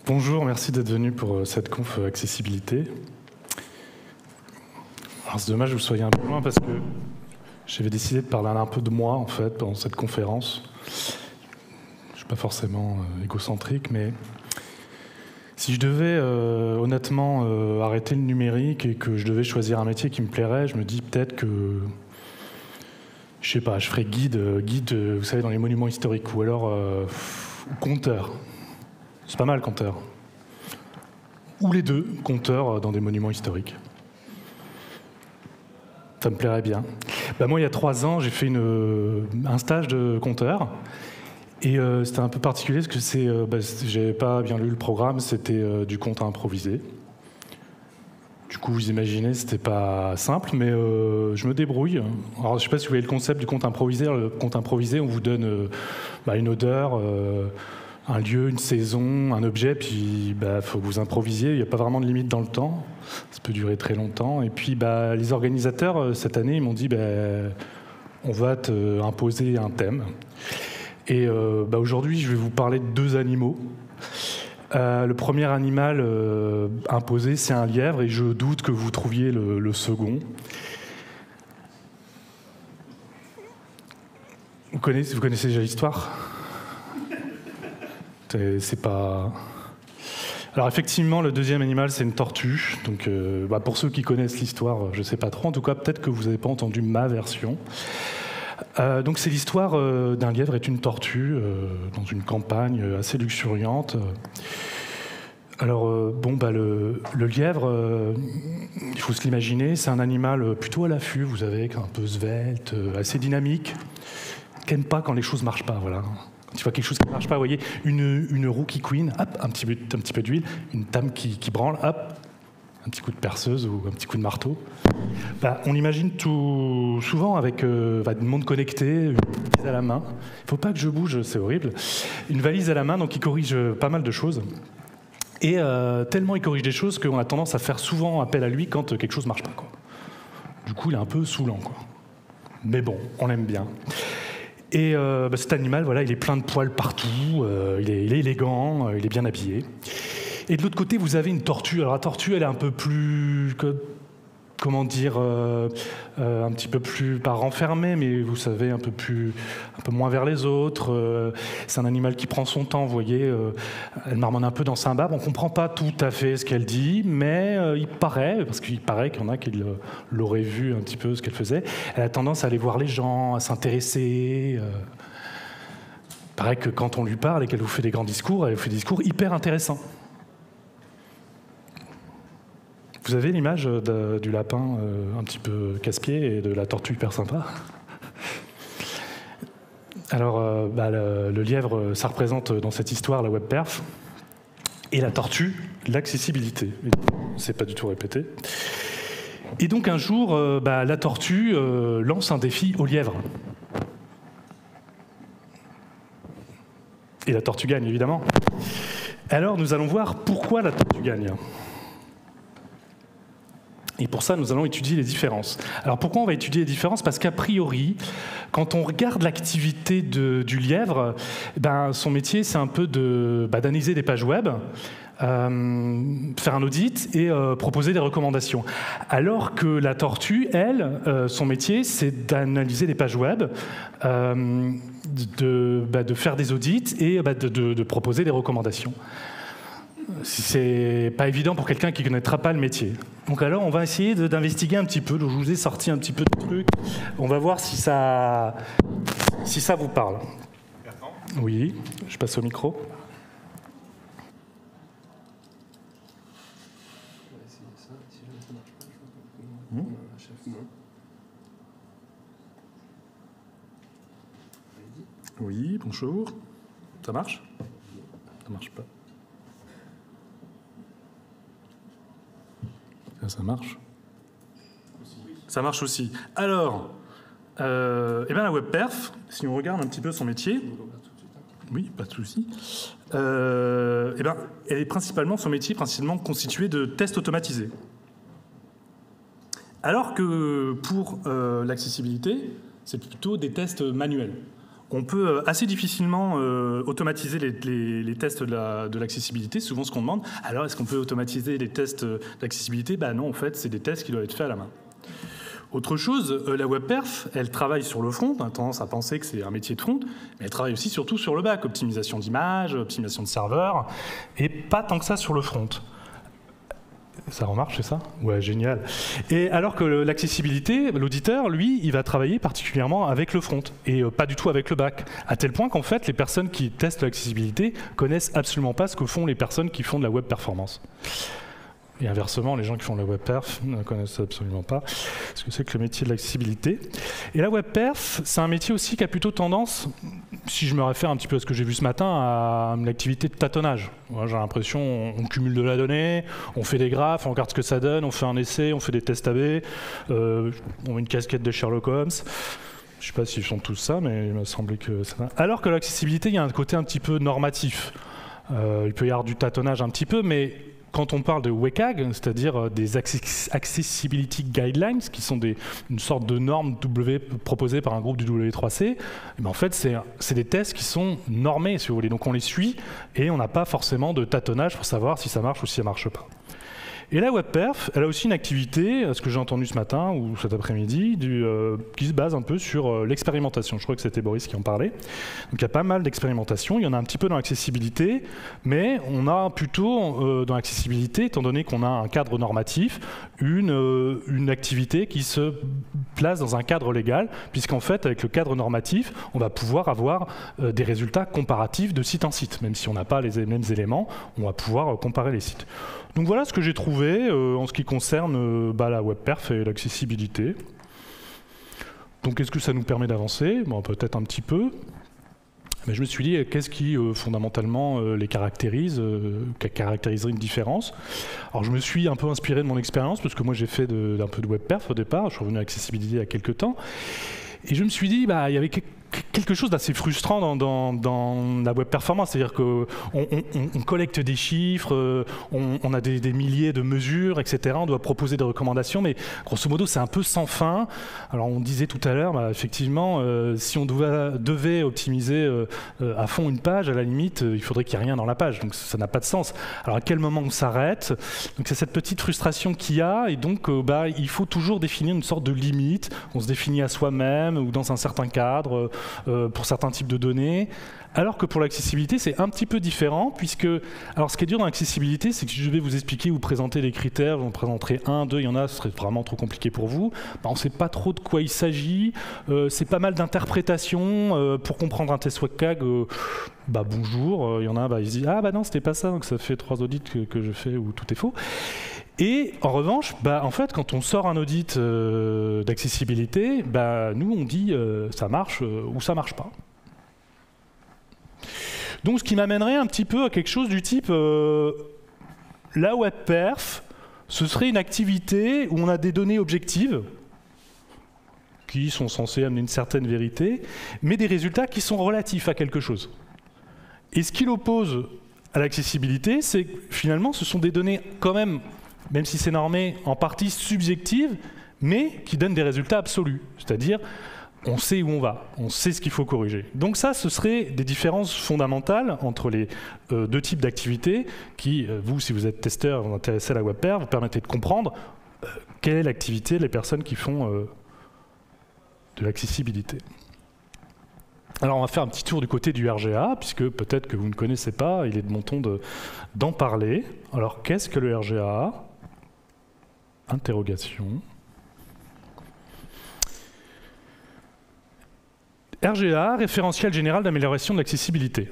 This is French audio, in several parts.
Bonjour, merci d'être venu pour cette conf accessibilité. Alors c'est dommage que vous soyez un peu loin parce que j'avais décidé de parler un peu de moi en fait pendant cette conférence. Je ne suis pas forcément égocentrique, mais si je devais honnêtement arrêter le numérique et que je devais choisir un métier qui me plairait, je me dis peut-être que je sais pas, je ferais guide, vous savez, dans les monuments historiques, ou alors conteur. C'est pas mal, conteur. Ou les deux, conteur dans des monuments historiques. Ça me plairait bien. Moi, il y a 3 ans, j'ai fait un stage de conteur. Et c'était un peu particulier parce que j'avais pas bien lu le programme, c'était du conte à improviser. Du coup, vous imaginez, c'était pas simple, mais je me débrouille. Alors, je sais pas si vous voyez le concept du conte improvisé. Le conte improvisé, on vous donne une odeur, un lieu, une saison, un objet, puis faut que vous improvisiez. Il n'y a pas vraiment de limite dans le temps. Ça peut durer très longtemps. Et puis, les organisateurs, cette année, ils m'ont dit on va imposer un thème. Et aujourd'hui, je vais vous parler de 2 animaux. Le premier animal imposé, c'est un lièvre, et je doute que vous trouviez le second. Vous connaissez déjà l'histoire ? C'est pas... Alors effectivement, le deuxième animal, c'est une tortue. Donc, pour ceux qui connaissent l'histoire, je ne sais pas trop. En tout cas, peut-être que vous n'avez pas entendu ma version. Donc c'est l'histoire d'un lièvre et une tortue dans une campagne assez luxuriante. Alors le lièvre, il faut se l'imaginer, c'est un animal plutôt à l'affût, vous savez, un peu svelte, assez dynamique, qui n'aime pas quand les choses marchent pas, voilà. Quand tu vois quelque chose qui ne marche pas, vous voyez, une roue qui couine, hop, un petit peu d'huile, une tame qui branle, hop, un petit coup de perceuse ou un petit coup de marteau. On imagine tout souvent avec une montre connectée, une valise à la main. Il ne faut pas que je bouge, c'est horrible. Une valise à la main, donc il corrige pas mal de choses. Et tellement il corrige des choses qu'on a tendance à faire souvent appel à lui quand quelque chose ne marche pas, quoi. Du coup, il est un peu saoulant, quoi. Mais bon, on l'aime bien. Et cet animal, voilà, il est plein de poils partout, il est élégant, il est bien habillé. Et de l'autre côté, vous avez une tortue. Alors la tortue, elle est un peu plus... Comment dire, un petit peu plus, pas renfermé, mais vous savez, un peu moins vers les autres. C'est un animal qui prend son temps, vous voyez. Elle marmonne un peu dans sa barbe. On ne comprend pas tout à fait ce qu'elle dit, mais il paraît, parce qu'il paraît qu'il y en a qui l'auraient vu un petit peu ce qu'elle faisait. Elle a tendance à aller voir les gens, à s'intéresser. Il paraît que quand on lui parle et qu'elle vous fait des grands discours, elle vous fait des discours hyper intéressants. Vous avez l'image du lapin un petit peu casse-pied et de la tortue hyper sympa. Alors, le lièvre, ça représente dans cette histoire la webperf, et la tortue, l'accessibilité. C'est pas du tout répété. Et donc un jour, la tortue lance un défi au lièvre. Et la tortue gagne, évidemment. Alors, nous allons voir pourquoi la tortue gagne. Et pour ça, nous allons étudier les différences. Alors pourquoi on va étudier les différences ? Parce qu'a priori, quand on regarde l'activité du lièvre, son métier, c'est un peu d'analyser des pages web, faire un audit et proposer des recommandations. Alors que la tortue, elle, son métier, c'est d'analyser des pages web, de faire des audits et de proposer des recommandations. C'est pas évident pour quelqu'un qui ne connaîtra pas le métier. Donc alors, on va essayer d'investiguer un petit peu. Donc, je vous ai sorti un petit peu de trucs. On va voir si ça vous parle. Oui, je passe au micro. Oui, bonjour. Ça marche ? Ça marche pas. Ça marche ? Ça marche aussi. Alors, la webperf, si on regarde un petit peu son métier, oui, pas de souci. Elle est principalement constitué de tests automatisés. Alors que pour l'accessibilité, c'est plutôt des tests manuels. on peut assez difficilement automatiser les tests de l'accessibilité. Souvent, ce qu'on demande, alors est-ce qu'on peut automatiser les tests d'accessibilité? Non, en fait, c'est des tests qui doivent être faits à la main. Autre chose, la WebPerf, elle travaille sur le front. On a tendance à penser que c'est un métier de front, mais elle travaille aussi surtout sur le back, optimisation d'image, optimisation de serveur, et pas tant que ça sur le front. Ça remarche, c'est ça? Ouais, génial. Et alors que l'accessibilité, l'auditeur, lui, il va travailler particulièrement avec le front et pas du tout avec le back. À tel point qu'en fait, les personnes qui testent l'accessibilité connaissent absolument pas ce que font les personnes qui font de la web performance. Et inversement, les gens qui font de la web perf ne connaissent absolument pas ce que c'est que le métier de l'accessibilité. Et la web perf, c'est un métier aussi qui a plutôt tendance, si je me réfère un petit peu à ce que j'ai vu ce matin, à l'activité de tâtonnage. J'ai l'impression on cumule de la donnée, on fait des graphes, on regarde ce que ça donne, on fait un essai, on fait des tests AB, on met une casquette de Sherlock Holmes. Je ne sais pas s'ils font tous ça, mais il m'a semblé que ça... Alors que l'accessibilité, il y a un côté un petit peu normatif. Il peut y avoir du tâtonnage un petit peu, mais quand on parle de WCAG, c'est-à-dire des Accessibility Guidelines, qui sont une sorte de normes proposées par un groupe du W3C, en fait, c'est des tests qui sont normés, si vous voulez. Donc on les suit et on n'a pas forcément de tâtonnage pour savoir si ça marche ou si ça ne marche pas. Et la WebPerf, elle a aussi une activité, ce que j'ai entendu ce matin ou cet après-midi, qui se base un peu sur l'expérimentation. Je crois que c'était Boris qui en parlait. Donc il y a pas mal d'expérimentation. Il y en a un petit peu dans l'accessibilité, mais on a plutôt dans l'accessibilité, étant donné qu'on a un cadre normatif, une activité qui se place dans un cadre légal, puisqu'en fait, avec le cadre normatif, on va pouvoir avoir des résultats comparatifs de site en site. Même si on n'a pas les mêmes éléments, on va pouvoir comparer les sites. Donc voilà ce que j'ai trouvé en ce qui concerne la WebPerf et l'accessibilité. Donc est-ce que ça nous permet d'avancer? Bon, peut-être un petit peu. Mais je me suis dit, qu'est-ce qui fondamentalement les caractérise, caractériserait une différence? Alors je me suis un peu inspiré de mon expérience, parce que moi j'ai fait un peu de WebPerf au départ, je suis revenu à l'accessibilité il y a quelques temps. Et je me suis dit, il y avait quelque chose d'assez frustrant dans la web performance, c'est-à-dire qu'on collecte des chiffres, on a des milliers de mesures, etc. On doit proposer des recommandations, mais grosso modo, c'est un peu sans fin. Alors, on disait tout à l'heure, effectivement, si on devait optimiser à fond une page, à la limite, il faudrait qu'il n'y ait rien dans la page, donc ça n'a pas de sens. Alors, à quel moment on s'arrête? Donc, c'est cette petite frustration qu'il y a, et donc, il faut toujours définir une sorte de limite. On se définit à soi-même ou dans un certain cadre, pour certains types de données, alors que pour l'accessibilité, c'est un petit peu différent, puisque, alors ce qui est dur dans l'accessibilité, c'est que si je vais vous expliquer, vous présenter des critères, je vous en présenterai un, deux, il y en a, ce serait vraiment trop compliqué pour vous, on ne sait pas trop de quoi il s'agit, c'est pas mal d'interprétations, pour comprendre un test WCAG, bonjour, il y en a, ils se disent, non, c'était pas ça, donc ça fait 3 audits que je fais où tout est faux. Et en revanche, en fait, quand on sort un audit d'accessibilité, nous on dit ça marche ou ça marche pas. Donc ce qui m'amènerait un petit peu à quelque chose du type la WebPerf, ce serait une activité où on a des données objectives qui sont censées amener une certaine vérité, mais des résultats qui sont relatifs à quelque chose. Et ce qui l'oppose à l'accessibilité, c'est que finalement ce sont des données quand même si c'est normé, en partie subjective, mais qui donne des résultats absolus. C'est-à-dire, on sait où on va, on sait ce qu'il faut corriger. Donc ça, ce serait des différences fondamentales entre les deux types d'activités qui, vous, si vous êtes testeur, vous intéressez à la WebPerf, vous permettez de comprendre quelle est l'activité des personnes qui font de l'accessibilité. Alors on va faire un petit tour du côté du RGA, puisque peut-être que vous ne connaissez pas, il est de mon ton d'en parler. Alors qu'est-ce que le RGA ? Interrogation. RGA, référentiel général d'amélioration de l'accessibilité.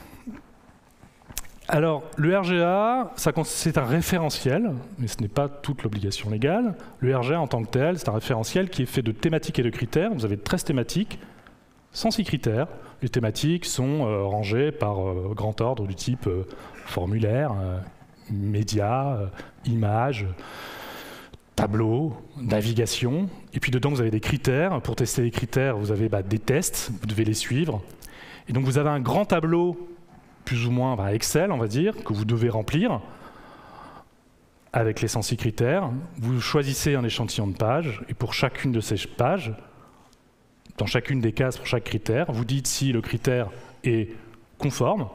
Alors, le RGA, c'est un référentiel, mais ce n'est pas toute l'obligation légale. Le RGA en tant que tel, c'est un référentiel qui est fait de thématiques et de critères. Vous avez 13 thématiques, 106 critères. Les thématiques sont rangées par grand ordre du type formulaire, médias, images, tableau, navigation, et puis dedans vous avez des critères. Pour tester les critères, vous avez des tests, vous devez les suivre. Et donc vous avez un grand tableau, plus ou moins Excel, on va dire, que vous devez remplir avec les 106 critères. Vous choisissez un échantillon de pages, et pour chacune de ces pages, dans chacune des cases pour chaque critère. Vous dites si le critère est conforme,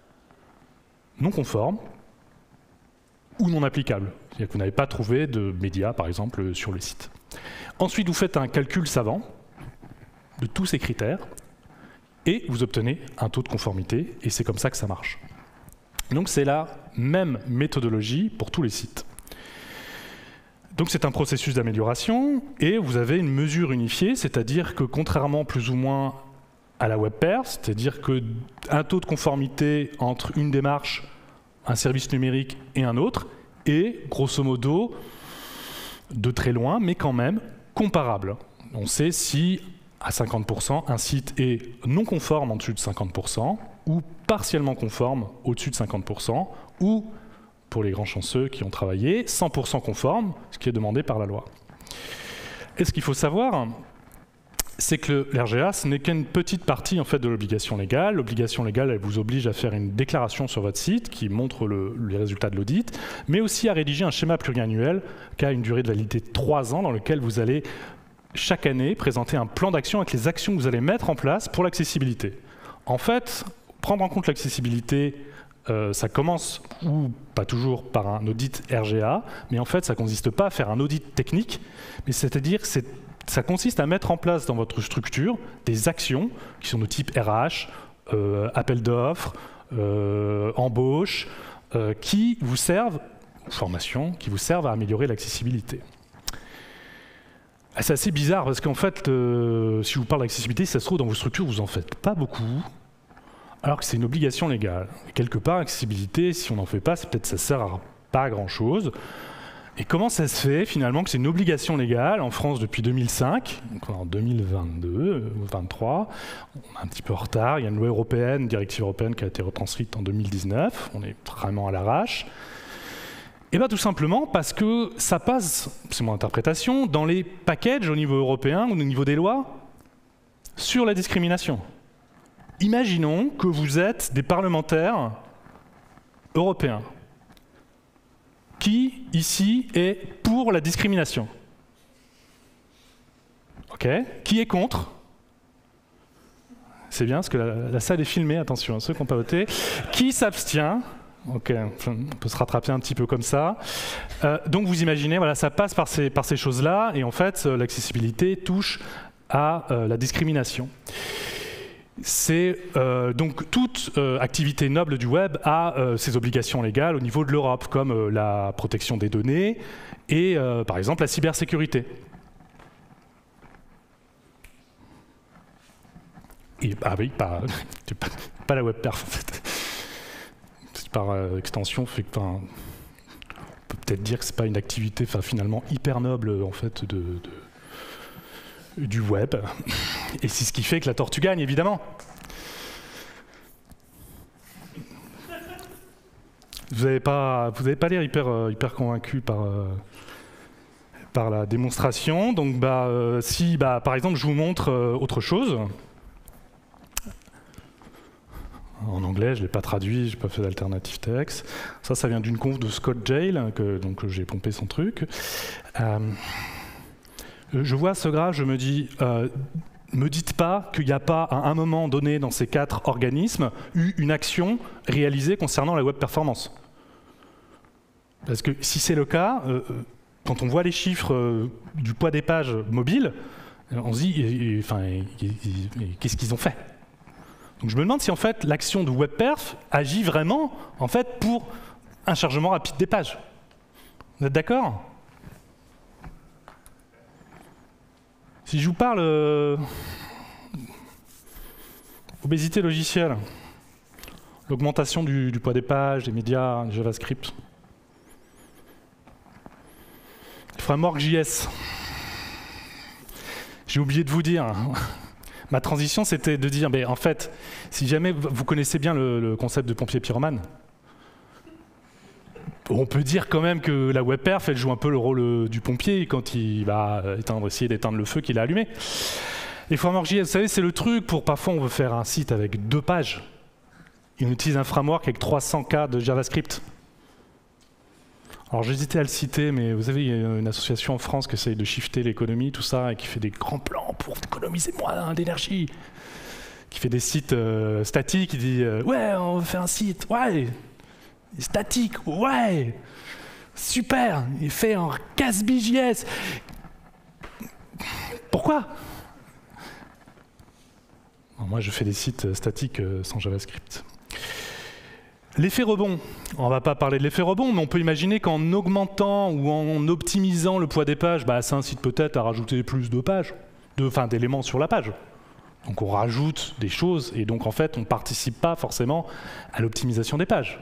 non conforme ou non applicable. C'est-à-dire que vous n'avez pas trouvé de médias, par exemple, sur le site. Ensuite, vous faites un calcul savant de tous ces critères et vous obtenez un taux de conformité, et c'est comme ça que ça marche. Donc c'est la même méthodologie pour tous les sites. Donc c'est un processus d'amélioration, et vous avez une mesure unifiée, c'est-à-dire que contrairement plus ou moins à la WebPerf, c'est-à-dire qu'un taux de conformité entre une démarche, un service numérique et un autre est, grosso modo, de très loin, mais quand même comparable. On sait si, à 50%, un site est non conforme en dessus de 50%, ou partiellement conforme au-dessus de 50%, ou, pour les grands chanceux qui ont travaillé, 100% conforme, ce qui est demandé par la loi. Et ce qu'il faut savoir, c'est que l'RGA, ce n'est qu'une petite partie en fait, de l'obligation légale. L'obligation légale, elle vous oblige à faire une déclaration sur votre site qui montre les résultats de l'audit, mais aussi à rédiger un schéma pluriannuel qui a une durée de validité de 3 ans, dans lequel vous allez chaque année présenter un plan d'action avec les actions que vous allez mettre en place pour l'accessibilité. En fait, prendre en compte l'accessibilité, ça commence, ou pas toujours, par un audit RGA, mais en fait, ça ne consiste pas à faire un audit technique, mais c'est-à-dire que ça consiste à mettre en place dans votre structure des actions qui sont de type RH, appel d'offres, embauche, qui vous servent, formation, qui vous servent à améliorer l'accessibilité. C'est assez bizarre parce qu'en fait, si je vous parle d'accessibilité, si ça se trouve dans vos structures, vous n'en faites pas beaucoup, alors que c'est une obligation légale. Et quelque part, l'accessibilité, si on n'en fait pas, peut-être ça ne sert à pas grand-chose. Et comment ça se fait finalement que c'est une obligation légale en France depuis 2005, donc en 2022 ou 2023, on est un petit peu en retard, il y a une loi européenne, une directive européenne qui a été retranscrite en 2019, on est vraiment à l'arrache. Et bien tout simplement parce que ça passe, c'est mon interprétation, dans les packages au niveau européen ou au niveau des lois sur la discrimination. Imaginons que vous êtes des parlementaires européens. Qui, ici, est pour la discrimination? OK. Qui est contre? C'est bien, parce que la salle est filmée, attention, ceux qui n'ont pas voté. Qui s'abstient? OK, on peut se rattraper un petit peu comme ça. Donc vous imaginez, voilà, ça passe par ces choses-là, et en fait, l'accessibilité touche à la discrimination. C'est donc toute activité noble du web a ses obligations légales au niveau de l'Europe, comme la protection des données et par exemple la cybersécurité. Et, ah oui, pas la WebPerf en fait. Par extension, fait que, on peut peut-être dire que c'est pas une activité finalement hyper noble en fait du web, et c'est ce qui fait que la tortue gagne, évidemment. Vous n'avez pas l'air hyper convaincu par la démonstration, donc si par exemple je vous montre autre chose, en anglais, je ne l'ai pas traduit, je n'ai pas fait d'alternative texte. Ça vient d'une conf de Scott Jail, donc j'ai pompé son truc. Je vois ce graphe, je me dis, me dites pas qu'il n'y a pas, à un moment donné, dans ces 4 organismes, eu une action réalisée concernant la web performance. Parce que si c'est le cas, quand on voit les chiffres du poids des pages mobiles, on se dit, qu'est-ce qu'ils ont fait? Donc je me demande si en fait l'action de WebPerf agit vraiment en fait pour un chargement rapide des pages. Vous êtes d'accord? Si je vous parle obésité logicielle, l'augmentation du poids des pages, des médias, des JavaScript, le framework JS, j'ai oublié de vous dire. Ma transition, c'était de dire, mais en fait, si jamais vous connaissez bien le concept de pompier pyromane, on peut dire quand même que la WebPerf, elle joue un peu le rôle du pompier quand il va essayer d'éteindre le feu qu'il a allumé. Les frameworks JS, vous savez, c'est le truc pour parfois on veut faire un site avec 2 pages. Et on utilise un framework avec 300 K de JavaScript. Alors j'hésitais à le citer, mais vous savez, il y a une association en France qui essaye de shifter l'économie, tout ça, et qui fait des grands plans pour économiser moins d'énergie, qui fait des sites statiques, qui dit ouais, on fait un site, ouais, statique, ouais, super, il fait en Gatsby.js. Pourquoi? Moi, je fais des sites statiques sans JavaScript. L'effet rebond. On ne va pas parler de l'effet rebond, mais on peut imaginer qu'en augmentant ou en optimisant le poids des pages, ça incite peut-être à rajouter plus de pages, d'éléments sur la page. Donc on rajoute des choses, et donc en fait, on ne participe pas forcément à l'optimisation des pages.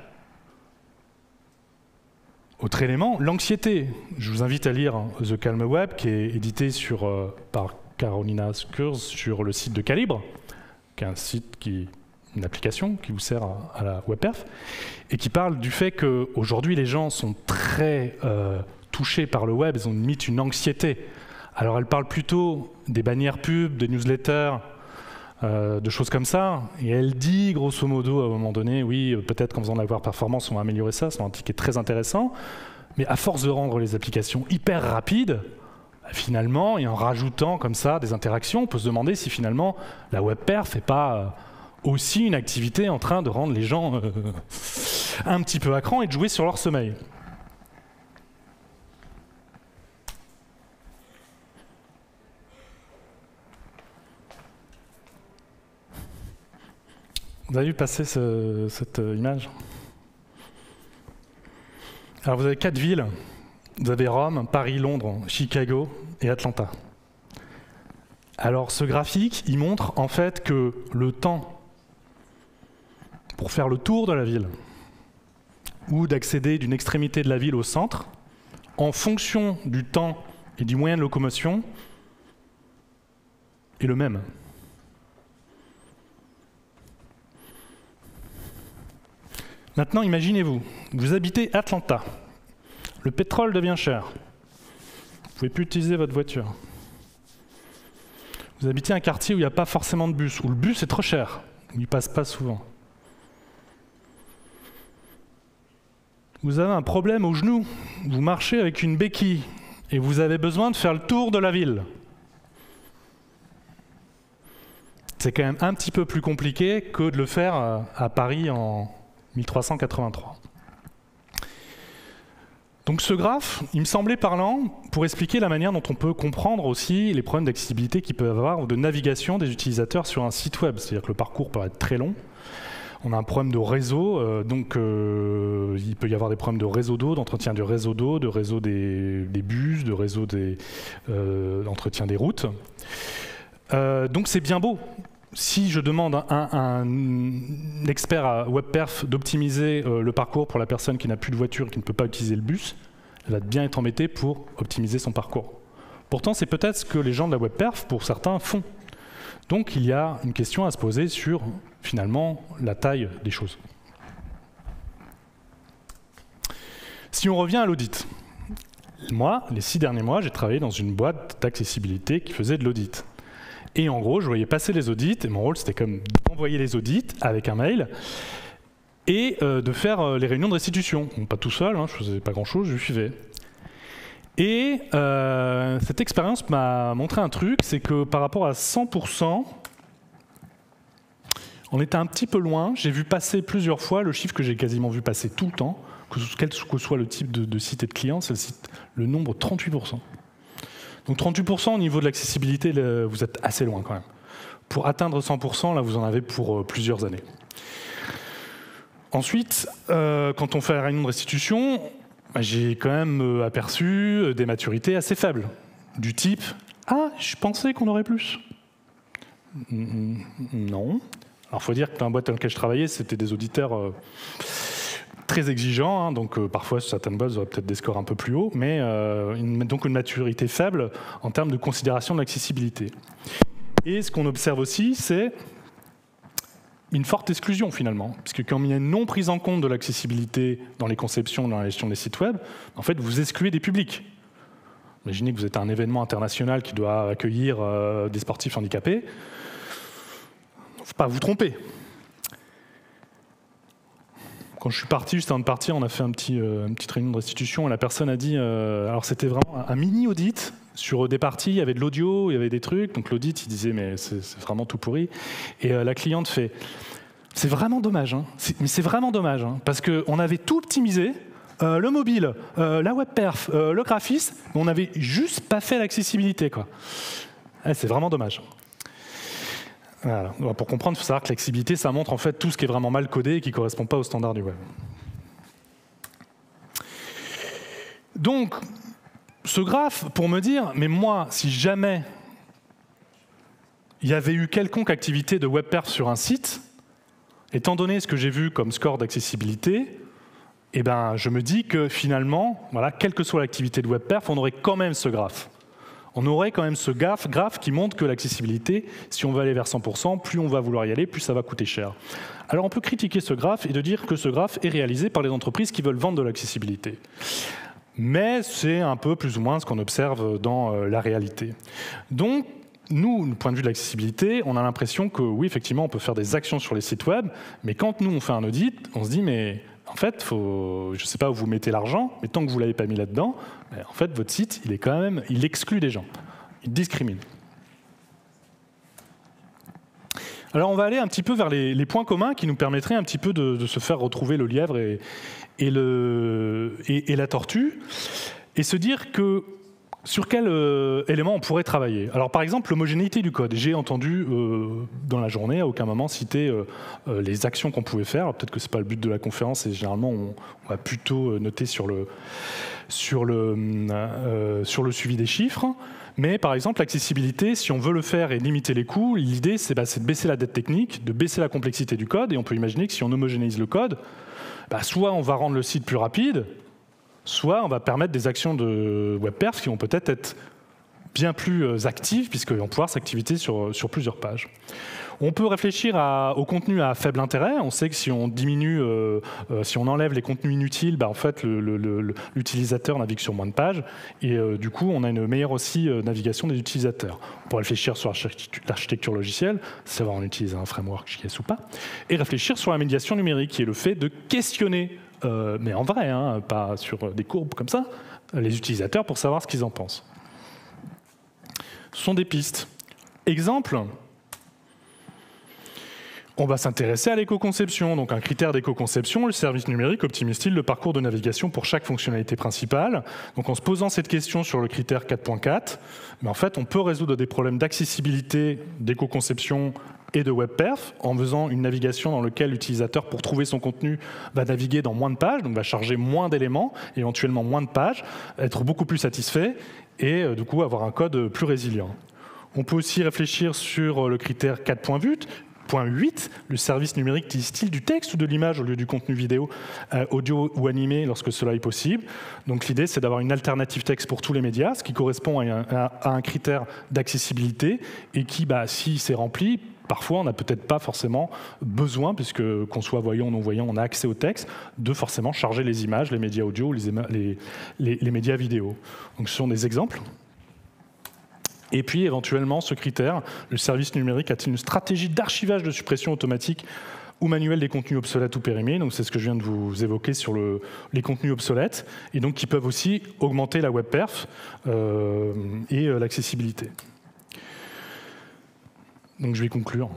Autre élément, l'anxiété. Je vous invite à lire The Calm Web, qui est édité par Carolina Skurs sur le site de Calibre, qui est un site une application qui vous sert à la WebPerf, et qui parle du fait qu'aujourd'hui les gens sont très touchés par le web, ils ont limite une anxiété. Alors elle parle plutôt des bannières pubs, des newsletters, de choses comme ça, et elle dit grosso modo à un moment donné, oui, peut-être qu'en faisant de la web performance on va améliorer ça, c'est un ticket très intéressant, mais à force de rendre les applications hyper rapides, finalement, et en rajoutant comme ça des interactions, on peut se demander si finalement la WebPerf n'est pas aussi une activité en train de rendre les gens un petit peu à cran et de jouer sur leur sommeil. Vous avez vu passer cette image? Alors vous avez 4 villes. Vous avez Rome, Paris, Londres, Chicago et Atlanta. Alors ce graphique, il montre en fait que le temps pour faire le tour de la ville ou d'accéder d'une extrémité de la ville au centre, en fonction du temps et du moyen de locomotion, est le même. Maintenant, imaginez-vous, vous habitez Atlanta. Le pétrole devient cher. Vous ne pouvez plus utiliser votre voiture. Vous habitez un quartier où il n'y a pas forcément de bus, où le bus est trop cher, où il ne passe pas souvent. Vous avez un problème au genou, vous marchez avec une béquille et vous avez besoin de faire le tour de la ville. C'est quand même un petit peu plus compliqué que de le faire à Paris en 1383. Donc ce graphe, il me semblait parlant pour expliquer la manière dont on peut comprendre aussi les problèmes d'accessibilité qu'il peut y avoir ou de navigation des utilisateurs sur un site web. C'est-à-dire que le parcours peut être très long. On a un problème de réseau, il peut y avoir des problèmes de réseau d'eau, d'entretien du réseau d'eau, de réseau des bus, de réseau d'entretien des routes. Donc c'est bien beau. Si je demande à un expert à WebPerf d'optimiser le parcours pour la personne qui n'a plus de voiture et qui ne peut pas utiliser le bus, elle va bien être embêtée pour optimiser son parcours. Pourtant, c'est peut-être ce que les gens de la WebPerf, pour certains, font. Donc il y a une question à se poser sur, finalement, la taille des choses. Si on revient à l'audit, moi, les 6 derniers mois, j'ai travaillé dans une boîte d'accessibilité qui faisait de l'audit. Et en gros, je voyais passer les audits, et mon rôle, c'était comme d'envoyer les audits avec un mail, et de faire les réunions de restitution. Bon, pas tout seul, je ne faisais pas grand-chose, je suivais. Et cette expérience m'a montré un truc, c'est que par rapport à 100%, on était un petit peu loin. J'ai vu passer plusieurs fois le chiffre que j'ai quasiment vu passer tout le temps, quel que soit le type de site et de client, c'est le nombre 38%. Donc 38% au niveau de l'accessibilité, vous êtes assez loin quand même. Pour atteindre 100%, là, vous en avez pour plusieurs années. Ensuite, quand on fait la réunion de restitution, j'ai quand même aperçu des maturités assez faibles, du type « Ah, je pensais qu'on aurait plus ». Non. Alors, il faut dire que dans la boîte dans laquelle je travaillais, c'était des auditeurs très exigeants, donc parfois, sur certaines boîtes, vous aurez peut-être des scores un peu plus hauts, mais donc une maturité faible en termes de considération de l'accessibilité. Et ce qu'on observe aussi, c'est une forte exclusion finalement, puisque quand il y a une non prise en compte de l'accessibilité dans les conceptions, dans la gestion des sites web, en fait, vous excluez des publics. Imaginez que vous êtes à un événement international qui doit accueillir des sportifs handicapés. Il ne faut pas vous tromper. quand je suis parti, juste avant de partir, on a fait une petite réunion de restitution et la personne a dit, alors c'était vraiment un mini audit sur des parties, il y avait de l'audio, il y avait des trucs, donc l'audit il disait mais c'est vraiment tout pourri, et la cliente fait c'est vraiment dommage, hein, mais c'est vraiment dommage, hein, parce qu'on avait tout optimisé, le mobile, la web perf, le graphisme, mais on n'avait juste pas fait l'accessibilité, quoi. C'est vraiment dommage. Voilà. Pour comprendre, il faut savoir que l'accessibilité, ça montre en fait tout ce qui est vraiment mal codé et qui ne correspond pas aux standards du web. Donc, ce graphe, pour me dire, mais moi, si jamais il y avait eu quelconque activité de web perf sur un site, étant donné ce que j'ai vu comme score d'accessibilité, eh ben, je me dis que finalement, voilà, quelle que soit l'activité de web perf, on aurait quand même ce graphe. On aurait quand même ce graphe qui montre que l'accessibilité, si on veut aller vers 100%, plus on va vouloir y aller, plus ça va coûter cher. Alors on peut critiquer ce graphe et de dire que ce graphe est réalisé par les entreprises qui veulent vendre de l'accessibilité. Mais c'est un peu plus ou moins ce qu'on observe dans la réalité. Donc, nous, du point de vue de l'accessibilité, on a l'impression que oui, effectivement, on peut faire des actions sur les sites web, mais quand nous, on fait un audit, on se dit, mais en fait, je ne sais pas où vous mettez l'argent, mais tant que vous ne l'avez pas mis là-dedans, en fait, votre site, il exclut des gens, il discrimine. Alors, on va aller un petit peu vers les points communs qui nous permettraient un petit peu de se faire retrouver le lièvre et la tortue, et se dire que sur quel élément on pourrait travailler. Alors par exemple, l'homogénéité du code. J'ai entendu dans la journée à aucun moment citer les actions qu'on pouvait faire. Peut-être que ce n'est pas le but de la conférence et généralement on va plutôt noter sur le suivi des chiffres. Mais par exemple, l'accessibilité, si on veut le faire et limiter les coûts, l'idée c'est de baisser la dette technique, de baisser la complexité du code, et on peut imaginer que si on homogénéise le code, soit on va rendre le site plus rapide, soit on va permettre des actions de web perf qui vont peut-être être bien plus actives, puisqu'ils vont pouvoir s'activer sur plusieurs pages. On peut réfléchir au contenu à faible intérêt. On sait que si on diminue, si on enlève les contenus inutiles, en fait, l'utilisateur navigue sur moins de pages. Et du coup, on a une meilleure aussi navigation des utilisateurs. On peut réfléchir sur l'architecture logicielle, savoir on utilise un framework JS ou pas. Et réfléchir sur la médiation numérique, qui est le fait de questionner, mais en vrai, hein, pas sur des courbes comme ça, les utilisateurs pour savoir ce qu'ils en pensent. Ce sont des pistes. Exemple. On va s'intéresser à l'éco-conception. Donc un critère d'éco-conception, le service numérique optimise-t-il le parcours de navigation pour chaque fonctionnalité principale? Donc en se posant cette question sur le critère 4.4, mais en fait on peut résoudre des problèmes d'accessibilité, d'éco-conception et de web perf en faisant une navigation dans laquelle l'utilisateur, pour trouver son contenu, va naviguer dans moins de pages, donc va charger moins d'éléments, éventuellement moins de pages, être beaucoup plus satisfait et du coup avoir un code plus résilient. On peut aussi réfléchir sur le critère 4.8, le service numérique utilise-t-il du texte ou de l'image au lieu du contenu vidéo, audio ou animé lorsque cela est possible. Donc l'idée, c'est d'avoir une alternative texte pour tous les médias, ce qui correspond à un critère d'accessibilité et qui, si c'est rempli, parfois on n'a peut-être pas forcément besoin, puisque qu'on soit voyant ou non-voyant, on a accès au texte, de forcément charger les images, les médias audio ou les médias vidéo. Donc ce sont des exemples. Et puis, éventuellement, ce critère, le service numérique a-t-il une stratégie d'archivage de suppression automatique ou manuelle des contenus obsolètes ou périmés? Donc, c'est ce que je viens de vous évoquer sur les contenus obsolètes, et donc qui peuvent aussi augmenter la web perf et l'accessibilité. Donc, je vais conclure.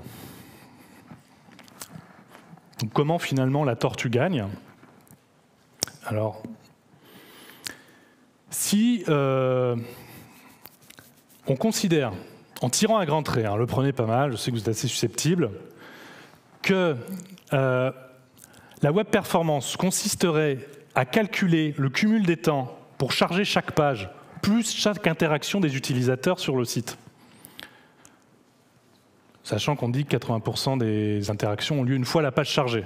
Donc, comment, finalement, la tortue gagne? Alors, si... on considère, en tirant un grand trait, le prenez pas mal, je sais que vous êtes assez susceptible, que la web performance consisterait à calculer le cumul des temps pour charger chaque page, plus chaque interaction des utilisateurs sur le site. Sachant qu'on dit que 80% des interactions ont lieu une fois la page chargée.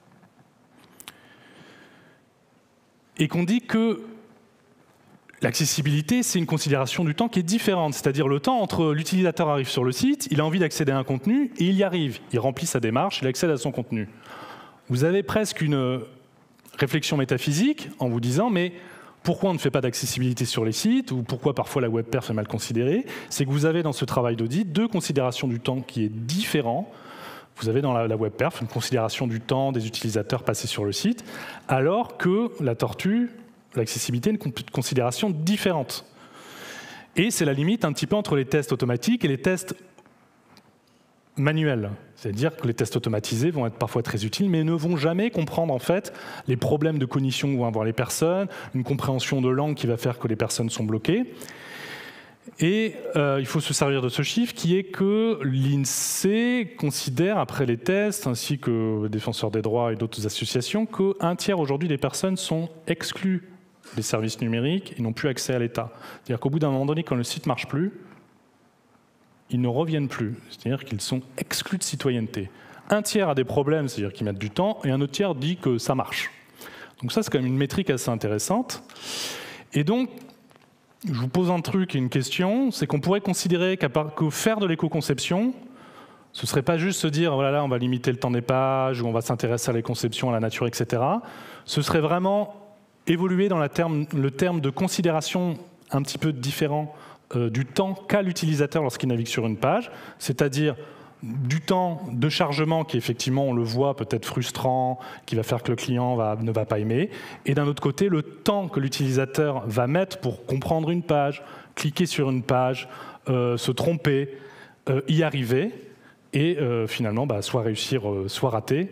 Et qu'on dit que l'accessibilité, c'est une considération du temps qui est différente, c'est-à-dire le temps entre l'utilisateur arrive sur le site, il a envie d'accéder à un contenu et il y arrive. Il remplit sa démarche, il accède à son contenu. Vous avez presque une réflexion métaphysique en vous disant mais pourquoi on ne fait pas d'accessibilité sur les sites ou pourquoi parfois la web perf est mal considérée? C'est que vous avez dans ce travail d'audit deux considérations du temps qui est différent Vous avez dans la WebPerf une considération du temps des utilisateurs passés sur le site, alors que la tortue, l'accessibilité, une considération différente. Et c'est la limite un petit peu entre les tests automatiques et les tests manuels. C'est-à-dire que les tests automatisés vont être parfois très utiles, mais ne vont jamais comprendre en fait les problèmes de cognition que vont avoir les personnes, une compréhension de langue qui va faire que les personnes sont bloquées. Et il faut se servir de ce chiffre qui est que l'INSEE considère, après les tests, ainsi que les défenseurs des droits et d'autres associations, qu'un tiers aujourd'hui des personnes sont exclues des services numériques et n'ont plus accès à l'État. C'est-à-dire qu'au bout d'un moment donné, quand le site ne marche plus, ils ne reviennent plus. C'est-à-dire qu'ils sont exclus de citoyenneté. Un tiers a des problèmes, c'est-à-dire qu'ils mettent du temps, et un autre tiers dit que ça marche. Donc ça, c'est quand même une métrique assez intéressante. Et donc, je vous pose un truc et une question, c'est qu'on pourrait considérer que faire de l'éco-conception, ce ne serait pas juste se dire, voilà, là, on va limiter le temps des pages, ou on va s'intéresser à la conception, à la nature, etc. Ce serait vraiment évoluer dans le terme de considération un petit peu différent du temps qu'a l'utilisateur lorsqu'il navigue sur une page, c'est-à-dire du temps de chargement qui, effectivement, on le voit, peut être frustrant, qui va faire que le client ne va pas aimer, et d'un autre côté, le temps que l'utilisateur va mettre pour comprendre une page, cliquer sur une page, se tromper, y arriver, et finalement, soit réussir, soit rater.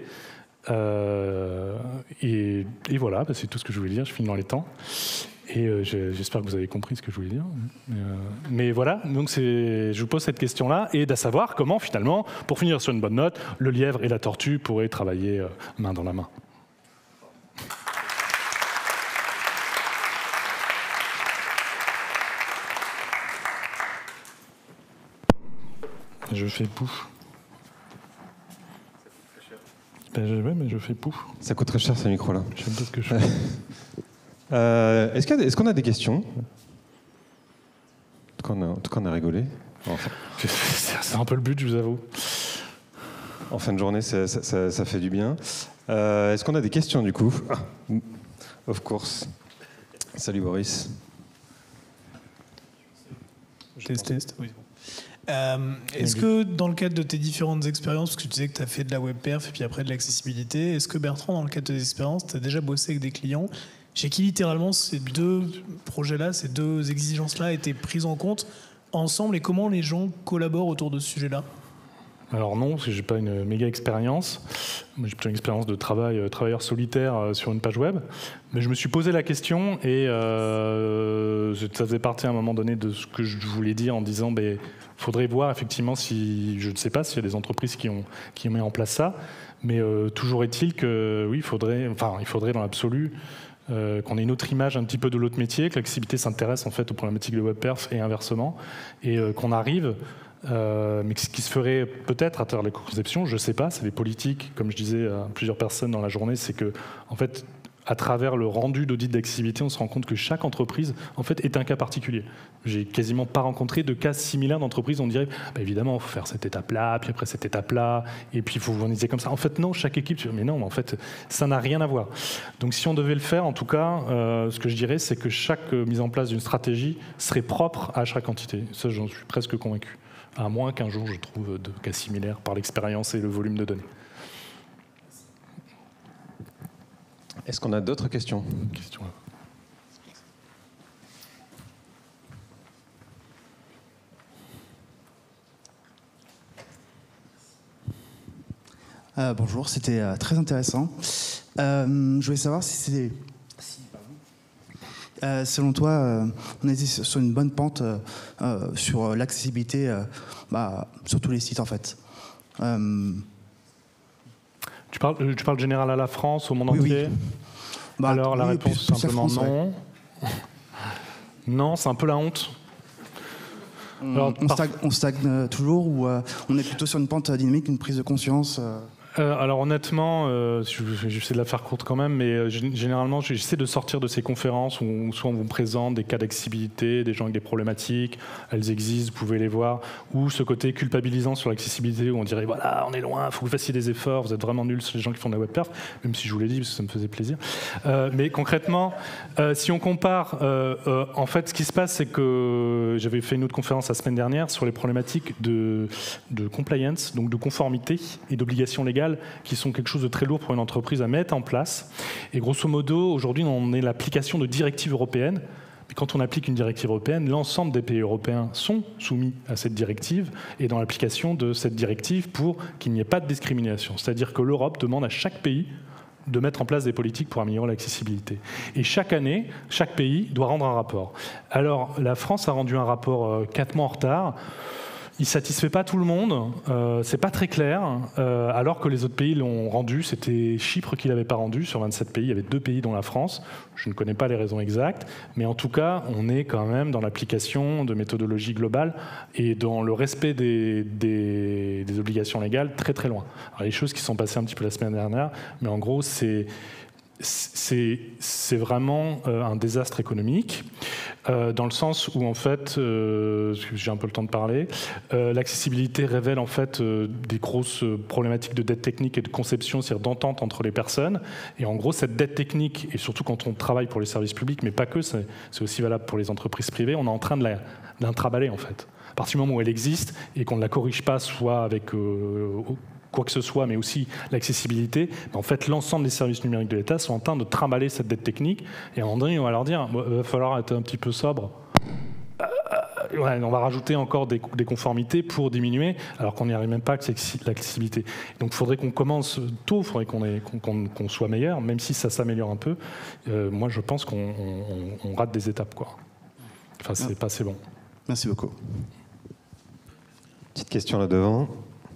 Et voilà, c'est tout ce que je voulais dire, je finis dans les temps. Et j'espère que vous avez compris ce que je voulais dire. Mais voilà, donc je vous pose cette question-là, et d'à savoir comment, finalement, pour finir sur une bonne note, le lièvre et la tortue pourraient travailler main dans la main. Je fais pouf. Ouais, mais je fais pouf. Ça coûte très cher, ce micro-là. Je sais pas ce que je fais. Est-ce qu'on a des questions ? En tout cas, on a rigolé. Enfin. C'est un peu le but, je vous avoue. En fin de journée, ça fait du bien. Est-ce qu'on a des questions, du coup ? Of course. Salut, Boris. Test. Oui. Est-ce que dans le cadre de tes différentes expériences, parce que tu disais que tu as fait de la WebPerf et puis après de l'accessibilité, est-ce que Bertrand, dans le cadre de tes expériences, tu as déjà bossé avec des clients chez qui littéralement ces deux projets-là, ces deux exigences-là étaient prises en compte ensemble, et comment les gens collaborent autour de ce sujet-là ? Alors non, parce que je n'ai pas une méga expérience. Moi, j'ai plutôt une expérience de travailleur solitaire sur une page web. Mais je me suis posé la question et ça faisait partie à un moment donné de ce que je voulais dire en disant il faudrait voir effectivement si, je ne sais pas s'il y a des entreprises qui ont mis en place ça, mais toujours est-il que oui, il faudrait dans l'absolu qu'on ait une autre image un petit peu de l'autre métier, que l'accessibilité s'intéresse en fait aux problématiques de WebPerf et inversement, et qu'on arrive, mais ce qui se ferait peut-être à travers l'éco-conception, je ne sais pas, c'est les politiques, comme je disais à plusieurs personnes dans la journée, c'est que en fait, à travers le rendu d'audit d'accessibilité, on se rend compte que chaque entreprise en fait, est un cas particulier. J'ai quasiment pas rencontré de cas similaires d'entreprises. On dirait, évidemment, il faut faire cette étape-là, puis après cette étape-là, et puis il faut organiser comme ça. En fait, non, chaque équipe, mais non, en fait, ça n'a rien à voir. Donc si on devait le faire, en tout cas, ce que je dirais, c'est que chaque mise en place d'une stratégie serait propre à chaque entité. Ça, j'en suis presque convaincu. À moins qu'un jour, je trouve de cas similaires par l'expérience et le volume de données. Est-ce qu'on a d'autres questions ? Bonjour, c'était très intéressant. Je voulais savoir si selon toi, on était sur une bonne pente sur l'accessibilité sur tous les sites en fait. Tu parles général à la France, au monde entier ? Oui. Alors la réponse plus simplement France, non. Ouais. Non, c'est un peu la honte. On stagne toujours, ou on est plutôt sur une pente dynamique, une prise de conscience Alors honnêtement, j'essaie de la faire courte quand même, mais généralement j'essaie de sortir de ces conférences où soit on vous présente des cas d'accessibilité, des gens avec des problématiques, elles existent, vous pouvez les voir, ou ce côté culpabilisant sur l'accessibilité où on dirait voilà, on est loin, il faut que vous fassiez des efforts, vous êtes vraiment nuls sur les gens qui font de la webperf, même si je vous l'ai dit parce que ça me faisait plaisir. Mais concrètement, si on compare, en fait ce qui se passe c'est que j'avais fait une autre conférence la semaine dernière sur les problématiques de compliance, donc de conformité et d'obligations légales qui sont quelque chose de très lourd pour une entreprise à mettre en place. Et grosso modo, aujourd'hui, on est l'application de directives européennes. Mais quand on applique une directive européenne, l'ensemble des pays européens sont soumis à cette directive et dans l'application de cette directive pour qu'il n'y ait pas de discrimination. C'est-à-dire que l'Europe demande à chaque pays de mettre en place des politiques pour améliorer l'accessibilité. Et chaque année, chaque pays doit rendre un rapport. Alors, la France a rendu un rapport 4 mois en retard. Il ne satisfait pas tout le monde, c'est pas très clair, alors que les autres pays l'ont rendu. C'était Chypre qui ne l'avait pas rendu. Sur 27 pays, il y avait 2 pays dont la France. Je ne connais pas les raisons exactes, mais en tout cas, on est quand même dans l'application de méthodologie globale et dans le respect des obligations légales très très loin. Alors, les choses qui sont passées un petit peu la semaine dernière, mais en gros, c'est vraiment un désastre économique, dans le sens où, en fait, j'ai un peu le temps de parler, l'accessibilité révèle en fait des grosses problématiques de dette technique et de conception, c'est-à-dire d'entente entre les personnes. Et en gros, cette dette technique, et surtout quand on travaille pour les services publics, mais pas que, c'est aussi valable pour les entreprises privées, on est en train de la traballer, en fait. À partir du moment où elle existe et qu'on ne la corrige pas, soit avec quoi que ce soit, mais aussi l'accessibilité, en fait, l'ensemble des services numériques de l'État sont en train de trimballer cette dette technique. Et à un moment donné, on va leur dire, il va falloir être un petit peu sobre. Ouais, on va rajouter encore des conformités pour diminuer, alors qu'on n'y arrive même pas avec l'accessibilité. Donc il faudrait qu'on commence tôt, il faudrait qu'on soit meilleur, même si ça s'améliore un peu. Moi, je pense qu'on rate des étapes, quoi. Enfin, c'est pas assez bon. Merci beaucoup. Petite question là devant.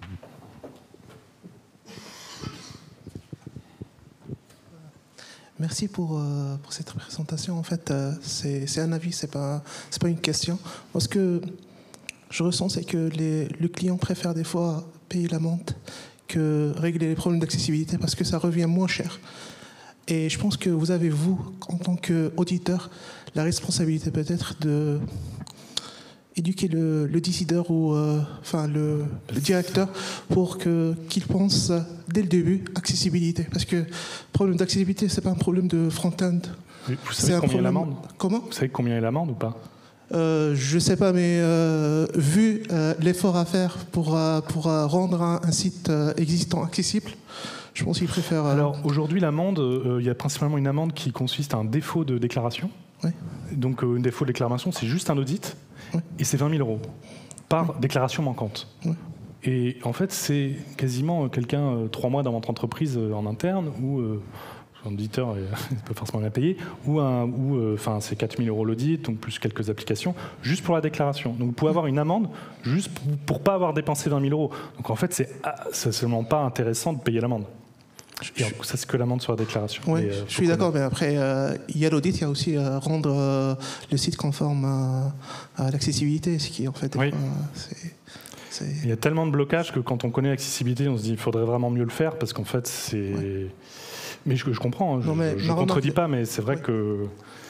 Merci pour cette présentation. En fait, c'est un avis, c'est pas une question. Moi, ce que je ressens, c'est que le client préfère des fois payer l'amende que régler les problèmes d'accessibilité parce que ça revient moins cher. Et je pense que vous avez, vous, en tant qu'auditeur, la responsabilité peut-être de éduquer le décideur ou le directeur pour qu'il pense dès le début accessibilité. Parce que le problème d'accessibilité, c'est pas un problème de front-end. Vous savez combien est l'amende ? Comment ? Vous savez combien est l'amende ou pas ? Je sais pas, mais vu l'effort à faire pour rendre un site existant accessible, je pense qu'il préfère... Alors aujourd'hui, l'amende, il y a principalement une amende qui consiste à un défaut de déclaration. Oui. Donc un défaut de déclaration, c'est juste un audit. Oui. Et c'est 20 000 € par déclaration manquante. Oui. Et en fait, c'est quasiment quelqu'un 3 mois dans votre entreprise en interne ou un auditeur ne peut pas forcément bien payer, ou c'est 4 000 € l'audit, donc plus quelques applications, juste pour la déclaration. Donc vous pouvez avoir une amende juste pour ne pas avoir dépensé 20 000 €. Donc en fait, c'est seulement pas intéressant de payer l'amende. Et ça, c'est que l'amende sur la déclaration. Oui, je suis d'accord, mais après, il y a l'audit, il y a aussi rendre le site conforme à l'accessibilité, ce qui, en fait, oui. Il y a tellement de blocages que quand on connaît l'accessibilité, on se dit qu'il faudrait vraiment mieux le faire, parce qu'en fait, c'est... Ouais. Mais je comprends, je ne contredis pas, mais c'est vrai que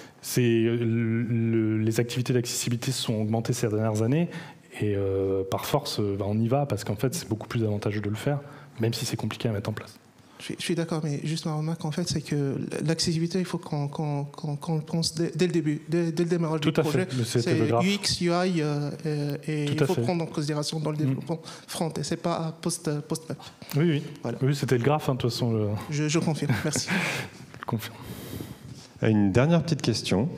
les activités d'accessibilité se sont augmentées ces dernières années, et par force, on y va, parce qu'en fait, c'est beaucoup plus avantageux de le faire, même si c'est compliqué à mettre en place. Je suis d'accord, mais juste ma remarque, en fait, c'est que l'accessibilité, il faut qu'on le pense dès le début, dès le démarrage du projet. C'est UX, UI, et il faut prendre en considération dans le développement front, et c'est pas post-web. Oui. Voilà. Oui, c'était le graphe, de toute façon. Je confirme, merci. Je confirme. Une dernière petite question.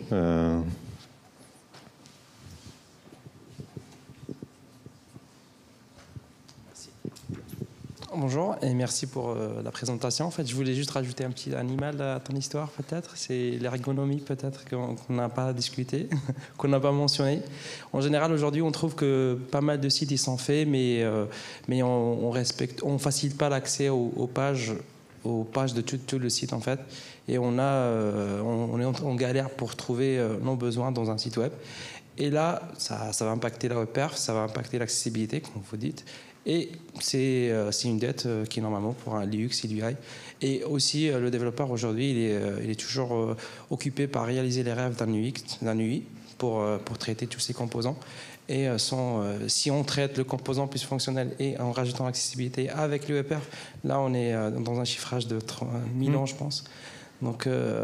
Bonjour et merci pour la présentation. En fait, je voulais juste rajouter un petit animal à ton histoire, peut-être. C'est l'ergonomie, peut-être, qu'on n'a pas discuté, qu'on n'a pas mentionné. En général, aujourd'hui, on trouve que pas mal de sites ils sont faits, mais on facilite pas l'accès aux pages de tout le site, en fait. Et on est en galère pour trouver nos besoins dans un site web. Et là, ça va impacter la webperf, ça va impacter l'accessibilité, comme vous dites. Et c'est une dette qui, normalement, pour un l'UX et l'UI. Et aussi, le développeur, aujourd'hui, il est toujours occupé par réaliser les rêves d'un UX, d'un UI, pour traiter tous ces composants. Et si on traite le composant plus fonctionnel et en rajoutant l'accessibilité avec l'UEPR, là, on est dans un chiffrage de 1000 ans, je pense. Donc,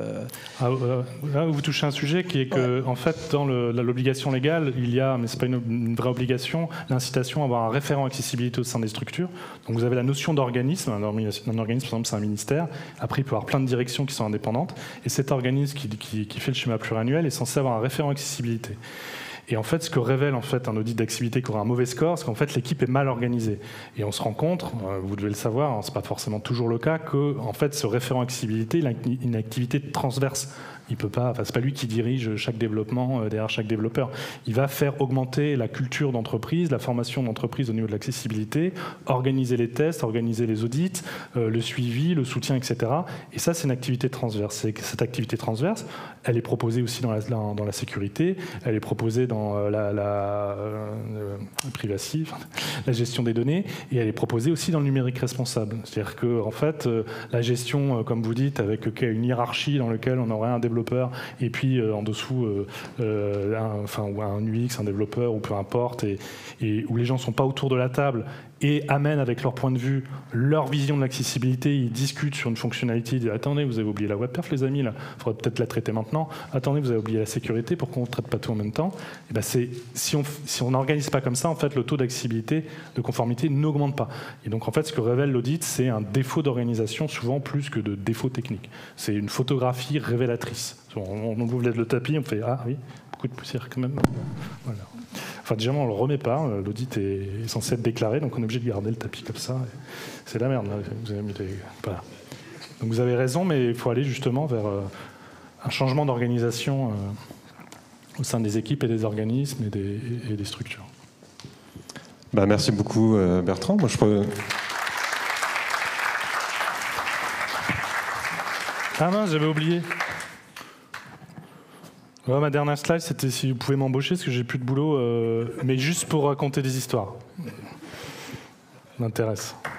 là, vous touchez un sujet qui est que, en fait, dans l'obligation légale, il y a, mais c'est pas une vraie obligation, l'incitation à avoir un référent accessibilité au sein des structures. Donc, vous avez la notion d'organisme. Un organisme, par exemple, c'est un ministère. Après, il peut y avoir plein de directions qui sont indépendantes. Et cet organisme qui fait le schéma pluriannuel est censé avoir un référent accessibilité. Et en fait, ce que révèle en fait un audit d'activité qui aura un mauvais score, c'est qu'en fait l'équipe est mal organisée. Et on se rend compte, vous devez le savoir, hein, c'est pas forcément toujours le cas, que en fait ce référent accessibilité, il a une activité transverse. Il peut pas, enfin c'est pas lui qui dirige chaque développement derrière chaque développeur. Il va faire augmenter la culture d'entreprise, la formation d'entreprise au niveau de l'accessibilité, organiser les tests, organiser les audits, le suivi, le soutien, etc. Et ça, c'est une activité transverse. Et cette activité transverse, elle est proposée aussi dans la sécurité, elle est proposée dans la privacy, la gestion des données, et elle est proposée aussi dans le numérique responsable. C'est-à-dire que en fait, la gestion, comme vous dites, avec une hiérarchie dans laquelle on aurait un développeur et puis en dessous un UX, un développeur ou peu importe, et où les gens ne sont pas autour de la table et amènent avec leur point de vue leur vision de l'accessibilité, ils discutent sur une fonctionnalité, ils disent attendez, vous avez oublié la WebPerf les amis, il faudrait peut-être la traiter maintenant, attendez, vous avez oublié la sécurité, pourquoi on ne traite pas tout en même temps? Et ben si on n'organise pas comme ça, en fait, le taux d'accessibilité, de conformité n'augmente pas. Et donc en fait, ce que révèle l'audit, c'est un défaut d'organisation, souvent plus que de défaut technique. C'est une photographie révélatrice. On ouvre le tapis, on fait ah oui, beaucoup de poussière quand même. Voilà. Enfin, déjà, on ne le remet pas. L'audit est censé être déclaré, donc on est obligé de garder le tapis comme ça. C'est la merde. Vous avez mis voilà. Donc vous avez raison, mais il faut aller justement vers un changement d'organisation au sein des équipes et des organismes et des structures. Bah, merci beaucoup, Bertrand. Moi, je peux... Ah mince, j'avais oublié. Ouais, ma dernière slide, c'était si vous pouvez m'embaucher, parce que j'ai plus de boulot, mais juste pour raconter des histoires. Ça m'intéresse.